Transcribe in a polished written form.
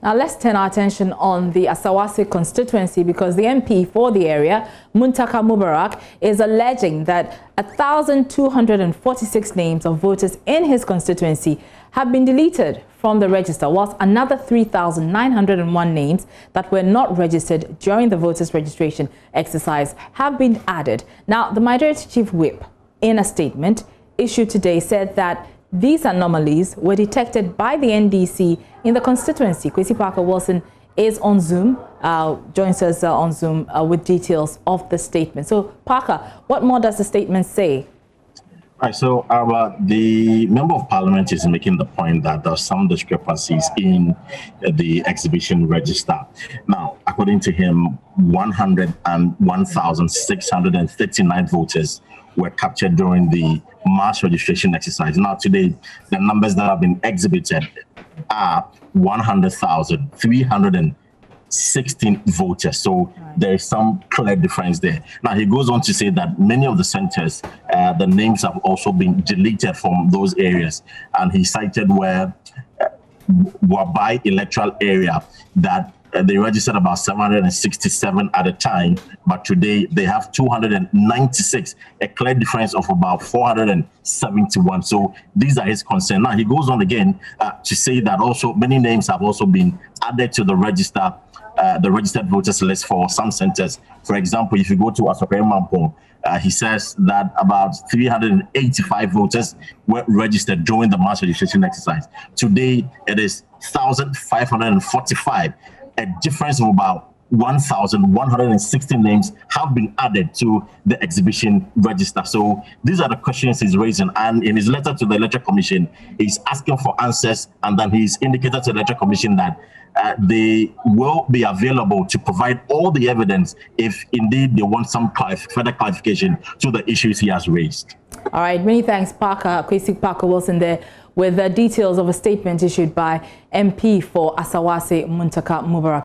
Now let's turn our attention on the Asawase constituency, because the MP for the area, Muntaka Mubarak, is alleging that 1,246 names of voters in his constituency have been deleted from the register, whilst another 3,901 names that were not registered during the voters registration exercise have been added. Now, the Majority Chief Whip, in a statement issued today, said that these anomalies were detected by the NDC in the constituency. Kwesi Parker Wilson is on Zoom, joins us on Zoom with details of the statement. So, Parker, what more does the statement say? Right, so the Member of Parliament is making the point that there are some discrepancies in the exhibition register. Now, according to him, 101,639 voters were captured during the mass registration exercise. Now, today, the numbers that have been exhibited are 100,316 voters. So there is some clear difference there. Now, he goes on to say that many of the centers, the names have also been deleted from those areas. And he cited where Wabai electoral area that they registered about 767 at a time, but today they have 296, a clear difference of about 471. So these are his concerns. Now, he goes on again to say that also many names have also been added to the register, the registered voters list for some centers. For example, if you go to Asawase, he says that about 385 voters were registered during the mass registration exercise. Today, it is 1,545. A difference of about 1,160 names have been added to the exhibition register. So these are the questions he's raising. And in his letter to the Electoral Commission, he's asking for answers. And then he's indicated to the Electoral Commission that they will be available to provide all the evidence if indeed they want some further clarification to the issues he has raised. All right, many thanks, Parker. Kwesi Parker Wilson there with the details of a statement issued by MP for Asawase, Muntaka Mubarak.